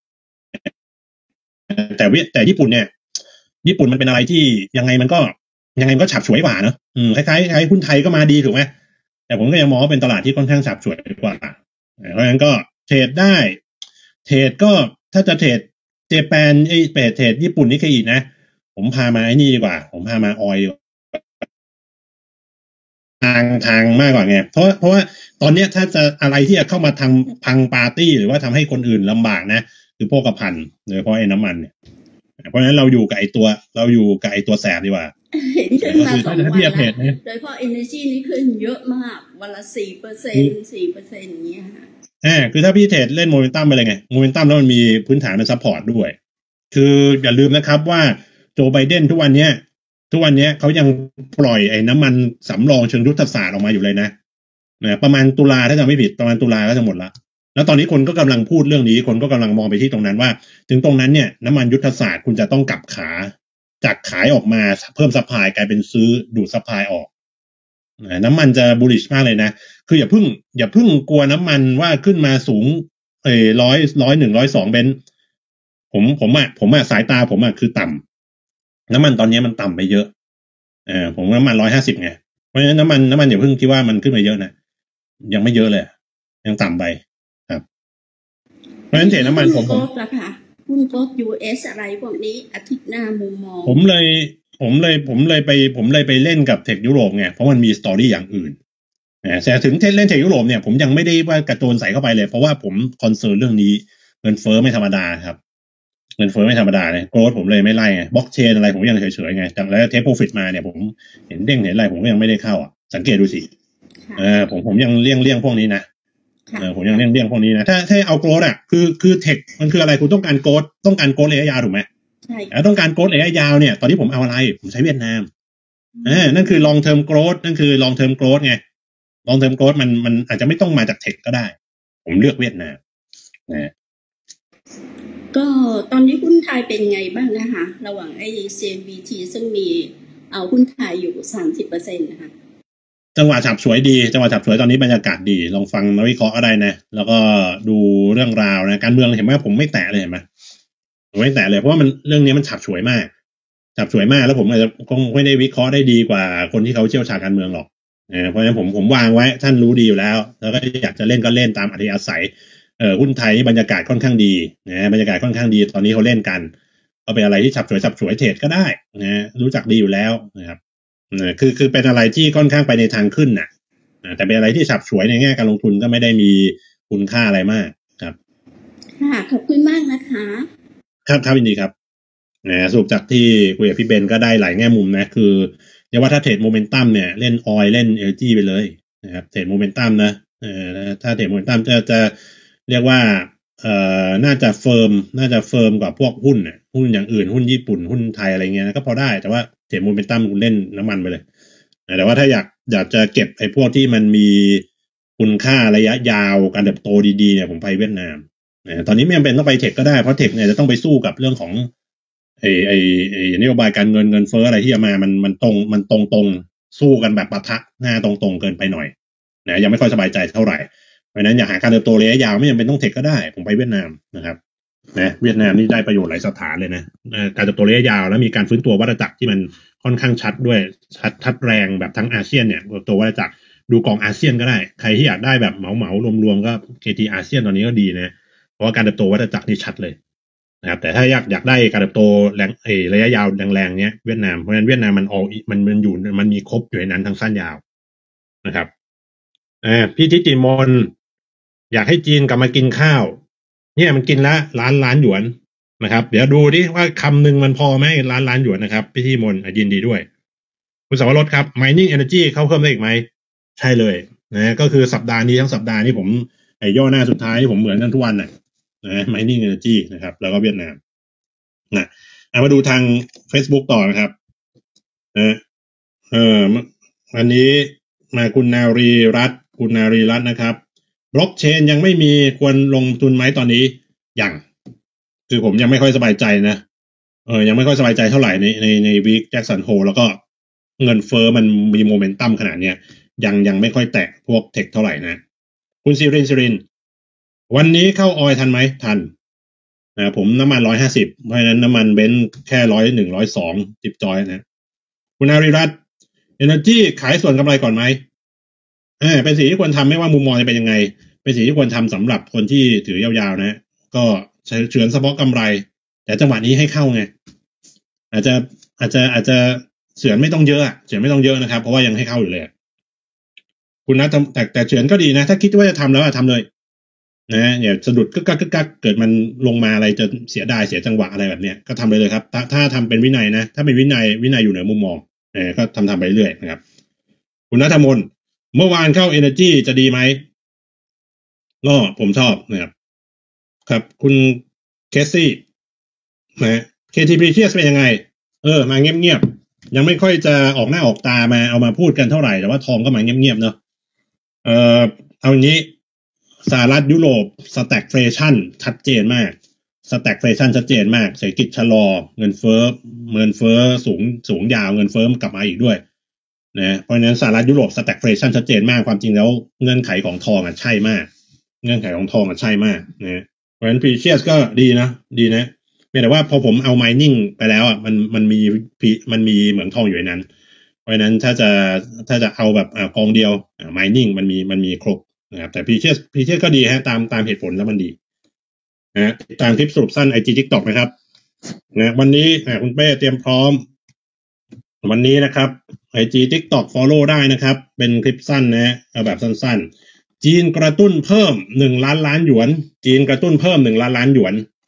แต่เวียแต่ญี่ปุ่นเนี่ยญี่ปุ่นมันเป็นอะไรที่ยังไงมันก็ยังไงมันก็ฉับฉวยกว่าเนอะอืมคล้ายๆคล้ายหุ้นไทยก็มาดีถูกไหมแต่ผมก็ยังมองว่าเป็นตลาดที่ค่อนข้างฉับฉวยกว่าเพราะฉะนั้นก็เทรดได้เทรดก็ถ้าจะเทรดเจแปนไอ้เปเทรดญี่ปุ่นนี่แค่อีกนะผมพามาไอ้นี่ดีกว่าผมพามาออยทางทางมากกว่าไงเพราะเพราะว่าตอนเนี้ยถ้าจะอะไรที่จะเข้ามาทางพังปาร์ตี้หรือว่าทำให้คนอื่นลำบากนะคือพวกกระพันโดยเฉพาะไอ้น้ำมันเนี่ยเพราะฉะนั้นเราอยู่กับไอ้ตัวเราอยู่กับไอ้ตัวแสบดีกว่าเห็นขึ้นก็มาคือสอถ้างจะวันพี่จะเทรแล้วดเนี่ยโดยเฉพาะ Energy นี่ขึ้นเยอะมาก วันละสี่เปอร์เซ็นคือต์สี่เปอร์เซ็นต์อย่างเงี้ยค่ะอ่าคือถ้าพี่เทรดเล่นโมเมนตัมไปเลยไงโมเมนตัมแล้วมันมีพื้นฐานเป็นซัพพอร์ตด้วยคืออย่าลืมนะครับว่าโจไบเดนทุกวันเนี้ยทุกวันเนี้ยเขายังปล่อยไอ้น้ำมันสำรองเชิงยุทธศาสตร์ออกมาอยู่เลยนะนะประมาณตุลาถ้าจำไม่ผิดประมาณตุลาก็จะหมดละแล้วตอนนี้คนก็กำลังพูดเรื่องนี้คนก็กำลังมองไปที่ตรงนั้นว่าถึงตรงนั้นเนี่ยน้ำมันยุทธศาสตร์คุณจะต้องกลับขาจากขายออกมาเพิ่มซัพพลายกลายเป็นซื้อดูดซัพพลายออกนะน้ำมันจะบูลลิชมากเลยนะคืออย่าเพิ่งอย่าเพิ่งกลัวน้ำมันว่าขึ้นมาสูงเอ้ร้อยร้อยหนึ่งร้อยสองเบนผมผมอ่ะผมอ่ะสายตาผมอ่ะคือต่ำน้ำมันตอนนี้มันต่ำไปเยอะเออผมน้ำมันร้อยห้าสิบไงเพราะฉะนั้นน้ำมันน้ำมันอย่าเพิ่งคิดว่ามันขึ้นไปเยอะนะยังไม่เยอะเลยยังต่ำไปครับเพราะฉะนั้นเทรดน้ำมันผมผมหุ้นโก๊กล่ะค่ะหุ้นโก๊ก ยู เอส อะไรพวกนี้อาทิตย์หน้ามุมมองผมเลยผมเลยผมเลยไปผมเลยไปเล่นกับเทคยุโรปไงเพราะมันมีสตอรี่อย่างอื่นแต่ถึงเล่นเทคยุโรปเนี่ยผมยังไม่ได้ว่ากระโจนใส่เข้าไปเลยเพราะว่าผมคอนเซิร์นเรื่องนี้เงินเฟ้อไม่ธรรมดาครับเงินเฟ้อไม่ธรรมดาเลยโกรธผมเลยไม่ไล่ไงบล็อกเชนอะไรผมยังเฉยๆไงจากแล้วเทคโปรฟิตมาเนี่ยผมเห็นเด้งเห็นอะไรผมก็ยังไม่ได้เข้าอ่ะสังเกตดูสิเออผมผมยังเลี่ยงเลี่ยงพวกนี้นะเออผมยังเลี่ยงเลี่ยงพวกนี้นะถ้าถ้าเอาโกรธอ่ะคือคือเทคมันคืออะไรคุณต้องการโกรธต้องการโกรธระยะยาวถูกไหมใช่แล้วต้องการโกรธระยะยาวเนี่ยตอนนี้ผมเอาอะไรผมใช้เวียดนามเออนั่นคือ long term growth นั่นคือ long term growth ไง long term growth มันมันอาจจะไม่ต้องมาจากเทคก็ได้ผมเลือกเวียดนามนะก็ตอนนี้หุ้นไทยเป็นไงบ้างนะคะระหว่างไอ้ ซี เอ็ม บี ที ซึ่งมีเอาหุ้นไทยอยู่ สามสิบเปอร์เซ็นต์ นะคะจังหวะฉับฉวยดีจังหวะฉับฉวยตอนนี้บรรยากาศดีลองฟังนักวิเคราะห์ก็ได้นะแล้วก็ดูเรื่องราวนะการเมืองเห็นไหมผมไม่แตะเลยเห็นไหมผมไม่แตะเลยเพราะว่ามันเรื่องนี้มันฉับฉวยมากฉับฉวยมากแล้วผมอาจจะคงไม่ได้วิเคราะห์ได้ดีกว่าคนที่เขาเชี่ยวชาญการเมืองหรอกเพราะฉะนั้นผมผมวางไว้ท่านรู้ดีอยู่แล้วแล้วก็อยากจะเล่นก็เล่นตามอัธยาศัยเออหุ้นไทยบรรยากาศค่อนข้างดีนะบรรยากาศค่อนข้างดีตอนนี้เขาเล่นกันก็เป็นอะไรที่ฉับฉวยฉับฉวยเทรดก็ได้นะรู้จักดีอยู่แล้วนะครับคือคือเป็นอะไรที่ค่อนข้างไปในทางขึ้นน่ะแต่เป็นอะไรที่ฉับฉวยในแง่การลงทุนก็ไม่ได้มีคุณค่าอะไรมากครับค่ะขอบคุณมากนะคะครับครับยินดีครับนะสรุปจากที่คุยกับพี่เบนก็ได้หลายแง่มุมนะคือเรียกว่าถ้าเทรดโมเมนตัมเนี่ยเล่นออยเล่นเอลจีไปเลยนะครับเทรดโมเมนตัมนะเออถ้าเทรดโมเมนตัมจะจะเรียกว่าเอ่อน่าจะเฟิร์มน่าจะเฟิร์มกว่าพวกหุ้นน่ะหุ้นอย่างอื่นหุ้นญี่ปุ่นหุ้นไทยอะไรเงี้ยก็พอได้แต่ว่าเทรดโมเมนตัมคุณเล่นน้ำมันไปเลยแต่ว่าถ้าอยากอยากจะเก็บไอ้พวกที่มันมีคุณค่าระยะยาวการเติบโตดีๆเนี่ยผมไปเวียดนามตอนนี้ไม่จำเป็นต้องไปเทคก็ได้เพราะเทคเนี่ยจะต้องไปสู้กับเรื่องของไอ้ไอ้ไอ้นโยบายการเงินเงินเฟ้ออะไรที่จะมามันมันตรงมันตรงตรงสู้กันแบบปะทะหน้าตรงตรงเกินไปหน่อยนะยังไม่ค่อยสบายใจเท่าไหร่เพราะฉะนั้นอยากหาการเติบโตระยะยาวไม่จำเป็นต้องเทคก็ได้ผมไปเวียดนามนะครับนะเวียดนามนี่ได้ประโยชน์หลายสถานเลยนะการเติบโตระยะยาวแล้วมีการฟื้นตัววัฏจักรที่มันค่อนข้างชัดด้วยชัดชัดแรงแบบทั้งอาเซียนเนี่ยตัววัฏจักรดูกองอาเซียนก็ได้ใครที่อยากได้แบบเหมาเหมารวมๆก็ เค ที อาเซียนตอนนี้ก็ดีนะเพราะว่าการเติบโตวัฏจักรนี่ชัดเลยนะครับแต่ถ้าอยากอยากได้การเติบโตแรงเอระยะยาวแรงๆเนี้ยเวียดนามเพราะฉะนั้นเวียดนามมันออกมันมันอยู่มันมีครบอยู่ในนั้นทั้งสั้นยาวนะครับอ่าพี่ทิติมนอยากให้จีนกลับมากินข้าวเนี่ยมันกินละล้านล้านหยวนนะครับเดี๋ยวดูดิว่าคำหนึ่งมันพอไหมล้านล้านหยวนนะครับพี่ทิติมนยินดีด้วยคุณสวรสครับ mining energy เข้าเพิ่มได้อีกไหมใช่เลยนะก็คือสัปดาห์นี้ทั้งสัปดาห์นี้ผมไอ้ย่อหน้าสุดท้ายที่ผมเหมือนกันทุกวันน่ะนะ mining energy นะครับแล้วก็เวียดนามนะเอามาดูทาง Facebook ต่อนะครับนะเออวันนี้มาคุณนารีรัตน์คุณนารีรัตน์นะครับบล็อกเชนยังไม่มีควรลงทุนไหมตอนนี้ยังคือผมยังไม่ค่อยสบายใจนะเออยังไม่ค่อยสบายใจเท่าไหร่ในในในวีคแจ็คสันโฮแล้วก็เงินเฟ้อมันมีโมเมนตัมขนาดเนี้ยยังยังไม่ค่อยแตะพวกเทคเท่าไหร่นะคุณซิรินซิรินวันนี้เข้าออยทันไหมทันนะผมน้ำมันร้อยห้าสิบเพราะฉะนั้นน้ำมันเบนซ์แค่ร้อยหนึ่งร้อยสองจิบจอยนะคุณอาริรัตน์เอเนอร์จีขายส่วนกำไรก่อนไหมเออเป็นสิ่งที่ควรทำไม่ว่ามุมมองจะเป็นยังไงเป็นสิ่งที่ควรทำสำหรับคนที่ถือยาวๆนะก็เฉือนเฉพาะกำไรแต่จังหวะนี้ให้เข้าไงอาจจะอาจจะอาจจะเฉือนไม่ต้องเยอะอ่ะเฉือนไม่ต้องเยอะนะครับเพราะว่ายังให้เข้าอยู่เลยคุณนะแต่แต่เฉือนก็ดีนะถ้าคิดว่าจะทำแล้วทำเลยนะอย่าสะดุดกึกกักกึกกักเกิดมันลงมาอะไรจะเสียดายเสียจังหวะอะไรแบบเนี้ยก็ทำไปเลยครับถ้าถ้าทำเป็นวินัยนะถ้าเป็นวินัยวินัยอยู่เหนือมุมมองเออก็ทำทำไปเรื่อยนะครับคุณณัฐมนเมื่อวานเข้า Energy จะดีไหมก็ผมชอบนะครับครับคุณเคสซี่นะ เค ที Precious เป็นยังไงเออมาเงียบๆยังไม่ค่อยจะออกหน้าออกตามาเอามาพูดกันเท่าไหร่แต่ว่าทองก็มาเงียบๆเนาะเออเอางี้สหรัฐยุโรปสแต็กเฟชั่นชัดเจนมากสแต็กเฟชั่นชัดเจนมากเศรษฐกิจชะลอเงินเฟ้อเงินเฟ้อสูงสูงยาวเงินเฟ้อกลับมาอีกด้วยนะเพราะฉะนั้นสหรัฐยุโรปสแต็กเฟชั่นชัดเจนมากความจริงแล้วเงื่อนไขของทองอ่ะใช่มากเงื่อนไขของทองอ่ะใช่มากนะเพราะฉะนั้น Precious ก็ดีนะดีนะแต่ว่าพอผมเอา mining ไปแล้วอ่ะมันมันมีมันมีเหมืองทองอยู่ในนั้นเพราะฉะนั้นถ้าจะถ้าจะเอาแบบกองเดียว mining มันมีมันมีครบนะครับแต่ Precious Precious ก็ดีฮะตามตามเหตุผลแล้วมันดีนะตามคลิปสรุปสั้น ไอ จี TikTok นะครับนะวันนี้คุณเป้เตรียมพร้อมวันนี้นะครับ ไอ จี TikTok follow ได้นะครับเป็นคลิปสั้นนะเอาแบบสั้นๆจีนกระตุ้นเพิ่มหนึ่งล้านล้านหยวนจีนกระตุ้นเพิ่มหนึ่งล้านล้านหยวน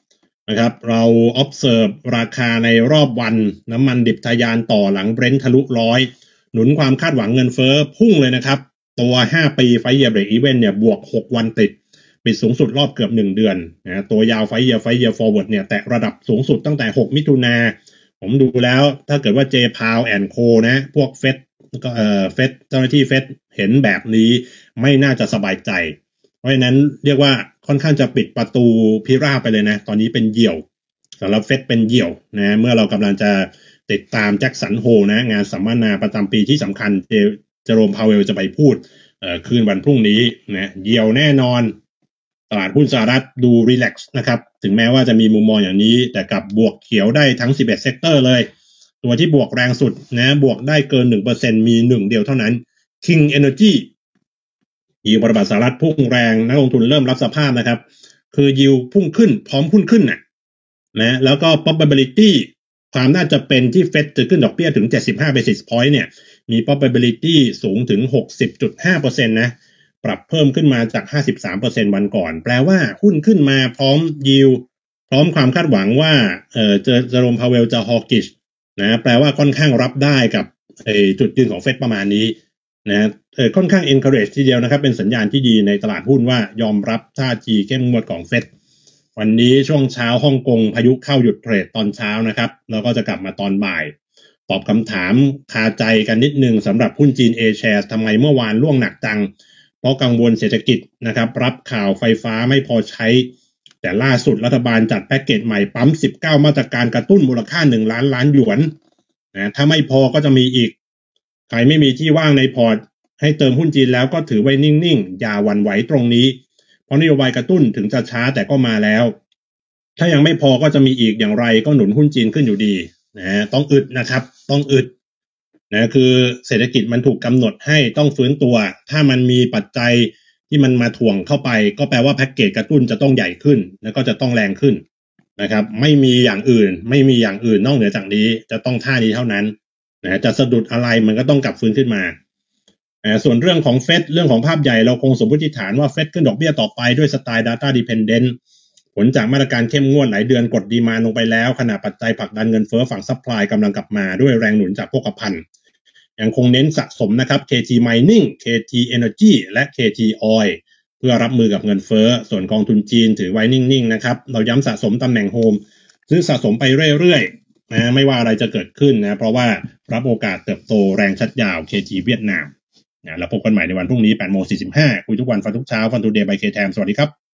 นะครับเรา observe ราคาในรอบวันน้ำมันดิบทะยานต่อหลังเบรนท์ทะลุร้อยหนุนความคาดหวังเงินเฟ้อพุ่งเลยนะครับตัวห้าปีไฟเยียร์เบรกอีเวนต์เนี่ยบวกหกวันติดปิดสูงสุดรอบเกือบหนึ่งเดือนนะตัวยาวไฟเยียร์ไฟเยียร์ฟอร์เวิร์ดเนี่ยแตะระดับสูงสุดตั้งแต่หกมิถุนาผมดูแล้วถ้าเกิดว่า J. Powell and Co นะพวกเฟดก็เอ่อเฟดเจ้าหน้าที่เฟดเห็นแบบนี้ไม่น่าจะสบายใจเพราะฉะนั้นเรียกว่าค่อนข้างจะปิดประตูพิราบไปเลยนะตอนนี้เป็นเหยี่ยวสำหรับเฟดเป็นเหยี่ยวนะเมื่อเรากำลังจะติดตามแจ็คสันโฮนะงานสัมมนาประจำปีที่สำคัญเจเจโรมพาวเวลจะไปพูดเอ่อคืนวันพรุ่งนี้นะเหยี่ยวแน่นอนตลาดหุ้นสหรัฐดูรีแลกซ์นะครับถึงแม้ว่าจะมีมุมมองอย่างนี้แต่กับบวกเขียวได้ทั้งสิบเอ็ดเซกเตอร์เลยตัวที่บวกแรงสุดนะบวกได้เกิน หนึ่งเปอร์เซ็นต์ มีหนึ่งเดียวเท่านั้น King Energy ยิวพันธบัตรสหรัฐพุ่งแรงนักลงทุนเริ่มรับสภาพนะครับคือยิวพุ่งขึ้นพร้อมพุ่งขึ้นน่ะนะแล้วก็ probability ความน่าจะเป็นที่เฟดจะขึ้นดอกเบี้ยถึงเจ็ดสิบห้า basis point เนี่ยมี probability สูงถึง หกสิบจุดห้าเปอร์เซ็นต์ นะปรับเพิ่มขึ้นมาจาก ห้าสิบสามเปอร์เซ็นต์ วันก่อนแปลว่าหุ้นขึ้นมาพร้อมยิวพร้อมความคาดหวังว่าเอ่อเจอเจอโรมพาเวลจะฮอกิชนะแปลว่าค่อนข้างรับได้กับไอ้จุดยืนของเฟดประมาณนี้นะเออค่อนข้าง encourage ทีเดียวนะครับเป็นสัญญาณที่ดีในตลาดหุ้นว่ายอมรับท่าทีเข้มงวดของเฟดวันนี้ช่วงเช้าฮ่องกงพายุเข้าหยุดเทรดตอนเช้านะครับแล้วก็จะกลับมาตอนบ่ายตอบคำถามคาใจกันนิดนึงสำหรับหุ้นจีน A-Shares ทำไมเมื่อวานร่วงหนักจังเพราะกังวลเศรษฐกิจนะครับรับข่าวไฟฟ้าไม่พอใช้แต่ล่าสุดรัฐบาลจัดแพ็กเกจใหม่ปั๊มสิบเก้ามาตรการกระตุ้นมูลค่าหนึ่งล้านล้านหยวนนะถ้าไม่พอก็จะมีอีกใครไม่มีที่ว่างในพอร์ตให้เติมหุ้นจีนแล้วก็ถือไว้นิ่งๆอย่าหวั่นไหวตรงนี้เพราะนโยบายกระตุ้นถึงจะช้าแต่ก็มาแล้วถ้ายังไม่พอก็จะมีอีกอย่างไรก็หนุนหุ้นจีนขึ้นอยู่ดีนะต้องอึดนะครับต้องอึดนะคือเศรษฐกิจมันถูกกำหนดให้ต้องฟื้นตัวถ้ามันมีปัจจัยที่มันมาถ่วงเข้าไปก็แปลว่าแพ็กเกจกระตุ้นจะต้องใหญ่ขึ้นแล้วก็จะต้องแรงขึ้นนะครับไม่มีอย่างอื่นไม่มีอย่างอื่นนอกเหนือจากนี้จะต้องท่านี้เท่านั้นนะจะสะดุดอะไรมันก็ต้องกลับฟื้นขึ้นมาส่วนเรื่องของเฟดเรื่องของภาพใหญ่เราคงสมมติฐานว่าเฟดขึ้นดอกเบี้ยต่อไปด้วยสไตล์ data dependent ผลจากมาตรการเข้มงวดหลายเดือนกดดีมานด์ลงไปแล้วขณะปัจจัยผลักดันเงินเฟ้อฝั่งซัพพลายกำลังกลับมาด้วยแรงหนุนจากโภคภัณฑ์ยังคงเน้นสะสมนะครับ เค ที Mining เค ที Energy และ เค ที Oil เพื่อรับมือกับเงินเฟ้อส่วนกองทุนจีนถือไว้นิ่งๆนะครับเราย้ำสะสมตำแหน่งโฮมซื้อสะสมไปเรื่อยๆนะไม่ว่าอะไรจะเกิดขึ้นนะเพราะว่ารับโอกาสเติบโตแรงชัดยาว เค ที เวียดนามนะแล้วพบกันใหม่ในวันพรุ่งนี้ แปดโมงสี่สิบห้า คุยทุกวันฟังทุกเช้าฟันทูเดย์บาย K-Time สวัสดีครับ